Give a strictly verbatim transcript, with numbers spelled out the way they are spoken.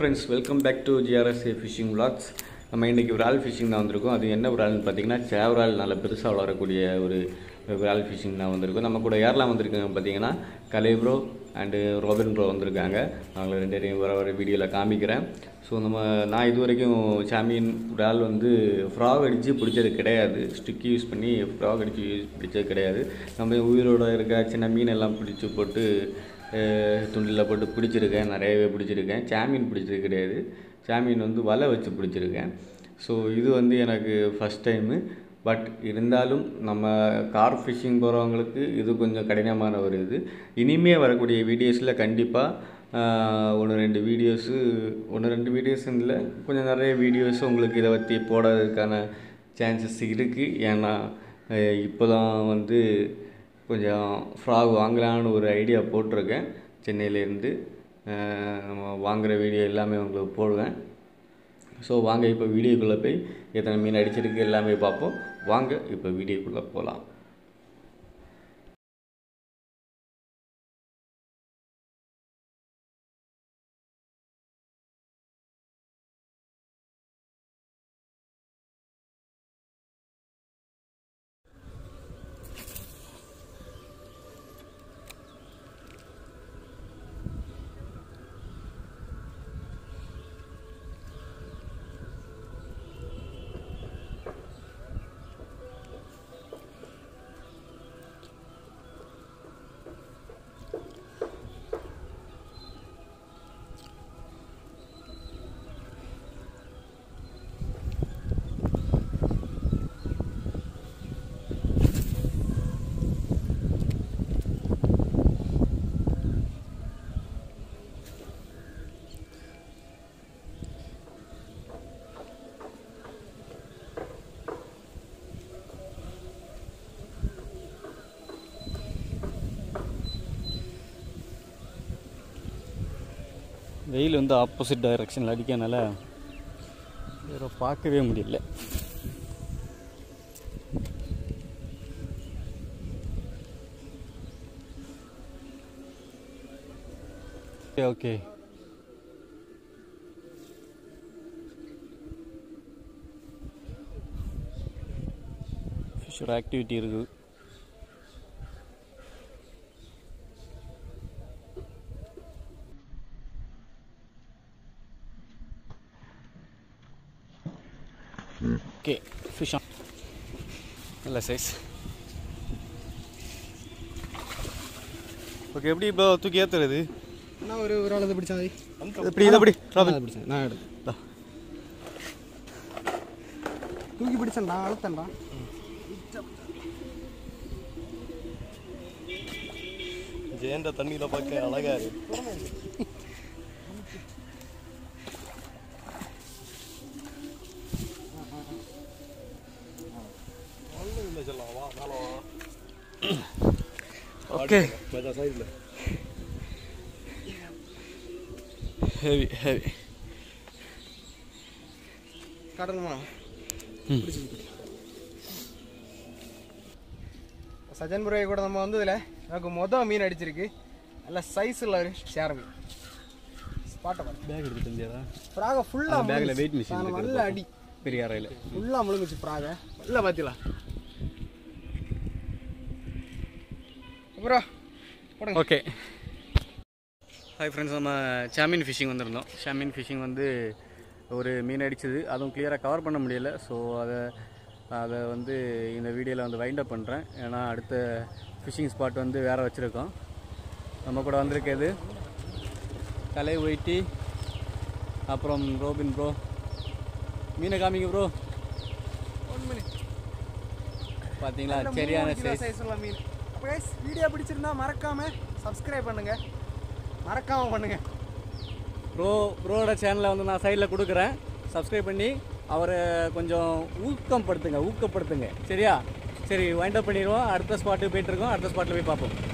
Friends, welcome back to G R S A Fishing Vlogs. நம்ம இன்னைக்கு விரால் phishing தான் வந்திருக்கோம். அது என்ன விரால்னு பார்த்தீங்கன்னா சேவரால் நல்ல பெருசாக வளரக்கூடிய ஒரு விரால் ஃபிஷிங் தான் வந்திருக்கோம். நம்ம கூட யாரெல்லாம் வந்திருக்காங்க பார்த்தீங்கன்னா Kalai bro and Robin bro வந்திருக்காங்க. அவங்கள ரெண்டு பேரையும் வர வர வீடியோவில் காமிக்கிறேன். ஸோ நம்ம நான் இது வரைக்கும் சாம்பியன் விரால் வந்து ஃப்ராக் அடித்து பிடிச்சது கிடையாது. ஸ்டிக் யூஸ் பண்ணி ஃப்ராக் அடித்து பிடிச்சது கிடையாது. நம்ம உயிரோடு இருக்க சின்ன மீன் எல்லாம் பிடிச்சி போட்டு துண்டில் போட்டு பிடிச்சிருக்கேன். நிறையவே பிடிச்சிருக்கேன். சாம்பியன் பிடிச்சது கிடையாது. சாம்பியன் வந்து வலை வச்சு பிடிச்சிருக்கேன். ஸோ இது வந்து எனக்கு ஃபஸ்ட் டைமு. பட் இருந்தாலும் நம்ம கார் ஃபிஷிங் போகிறவங்களுக்கு இது கொஞ்சம் கடினமான ஒரு இது. இனிமே வரக்கூடிய வீடியோஸில் கண்டிப்பாக ஒன்று ரெண்டு வீடியோஸு ஒன்று ரெண்டு வீடியோஸும் இல்லை, கொஞ்சம் நிறைய வீடியோஸ் உங்களுக்கு இதை பற்றி போடுறதுக்கான சான்சஸ் இருக்குது. ஏன்னா இப்போ தான் வந்து கொஞ்சம் ஃப்ராக் வாங்கலான்னு ஒரு ஐடியா போட்டிருக்கேன். சென்னையிலேருந்து நம்ம வாங்குகிற வீடியோ எல்லாமே உங்களுக்கு போடுவேன். ஸோ வாங்க இப்போ வீடியோக்குள்ளே போய் எத்தனை மீன் அடிச்சிருக்கு எல்லாமே பார்ப்போம். வாங்க இப்போ வீடியோக்குள்ளே போகலாம். வெயில் வந்து ஆப்போசிட் டைரெக்ஷனில் அடிக்கனால வேறு பார்க்கவே முடியல. ஓகே ஓகே ஃபிஷோட ஆக்டிவிட்டி இருக்குது. ஓகே ஃபிஷ் ஆன் நல்ல சைஸ். ஓகே எப்படி இப்போ தூக்கி ஏற்றுறது? நான் ஒரு ஒரு ஆள் பிடிச்சா எப்படி இதை எப்படி பிடிச்சேன் நான் எடுத்து தூக்கி பிடிச்சேன்டா அழுத்தேன்டா. ஜெயந்த தண்ணியில் பார்க்க அழகா இருக்கு. ஓகே ஹெவி ஹெவி காட்டணுமா? சஜன் புரையை கூட நம்ம வந்ததில் எனக்கு மொதல் மீன் அடிச்சிருக்கு. நல்ல சைஸ் உள்ள ஒரு ஷேர் மீன். ஸ்பாட்டை பார்த்து பேக் எடுத்து தெரிஞ்சாதா? ஃப்ராகை ஃபுல்லாக பேக்கில் வெயிட் மிஷின் நல்ல அடி பெரிய அறையில் ஃபுல்லாக முழுங்குச்சு ஃப்ராகை. நல்லா பார்த்தீங்களா? அப்புறம் ஓகே ஹாய் ஃப்ரெண்ட்ஸ், நம்ம சாம்பியன் ஃபிஷிங் வந்திருந்தோம். சாம்பியன் ஃபிஷிங் வந்து ஒரு மீன் அடிச்சது, அதுவும் கிளியராக கவர் பண்ண முடியல. ஸோ அதை அதை வந்து இந்த வீடியோவில் வந்து வைண்ட் அப் பண்ணுறேன். ஏன்னா அடுத்த ஃபிஷிங் ஸ்பாட் வந்து வேறு வச்சுருக்கோம். நம்ம கூட வந்திருக்கிறது கலை ஒயிட்டி, அப்புறம் ரோபின் ப்ரோ. மீனை காமிங்க ப்ரோ. ஒன் மினிட் பார்த்தீங்களா? சரியான சைஸ் உள்ள மீன். கைஸ் வீடியோ பிடிச்சிருந்தா மறக்காம சப்ஸ்கிரைப் பண்ணுங்க, மறக்காம பண்ணுங்க. ப்ரோ ப்ரோட சேனலை வந்து நான் சைடில் கொடுக்குறேன். சப்ஸ்கிரைப் பண்ணி அவரை கொஞ்சம் ஊக்கப்படுத்துங்க ஊக்கப்படுத்துங்க சரியா? சரி வைண்ட் அப் பண்ணிடுவோம். அடுத்த ஸ்பாட்டுக்கு போயிட்டுருக்கோம். அடுத்த ஸ்பாட்டில் போய் பார்ப்போம்.